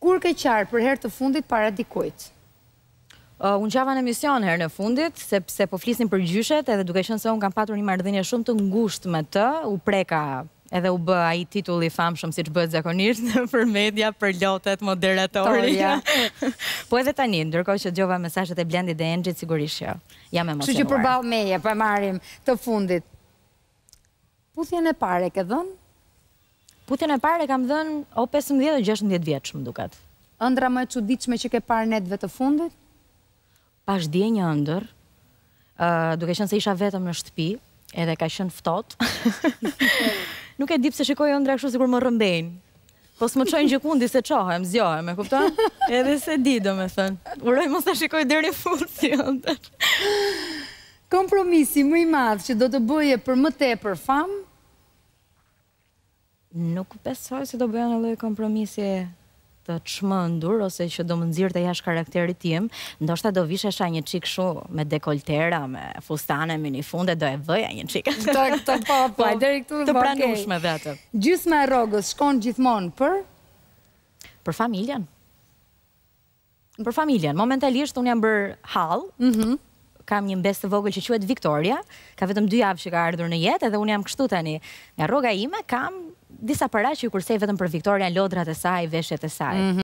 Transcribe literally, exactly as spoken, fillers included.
Kur ke qarë për herë të fundit para dikujt? Uh, unë qava në emision herë në fundit, sepse po flisnin për gjyshet, edhe duke qenë se unë kam patur një marrëdhënie shumë të ngushtë me të, u preka edhe u bë ai titulli i famshëm siç bëhet zakonisht për media, për lotet, moderatori. Po edhe tani, ndërkohë që dëgjova mesazhet e Blendi dhe Enxhit, sigurisht që jam emocionuar. Kështu që përballë meje, po e marrim të fundit. Puthjen e parë ke dhënë? Puthjen e parë kam dhënë o pesëmbëdhjetë o gjashtëmbëdhjetë vjeç, më duket. Ëndra më e çuditshme që ke parë netëve të fundit? Pash dje një ëndër, uh, duke qenë se isha vetëm në shtëpi, edhe ka qenë ftohtë. Nuk e di pse shikoj ëndra kështu sikur më rrëmbejnë. Po s'më çojnë gjikundi se çohem, zgjohem, e kupton? Edhe se di, domethënë. Uroj mos ta shikoj deri në fund si ëndër. Kompromisi më i madh që do të bëje për më tepër famë? Nuk besoj se do bëja një lloj kompromisi të çmendur ose që do më nxirrte jashtë karakterit tim, ndoshta do vishesha një çik kështu me dekoltera, me fustane, minifunde, do e vëja një çik. Të të po, po, deri këtu të pranueshme dhe atë. Gjysma e rrogës shkon gjithmonë për për familjen. Për familjen. Momentalisht unë jam bër hall. Mhm. Kam një mbes të vogël që quhet Victoria, ka vetëm dy javë që ka ardhur në jetë edhe unë jam kështu tani. Nga rroga ime kam disa para që i kursej vetëm për Victoria, lodrat e saj, veshjet e saj.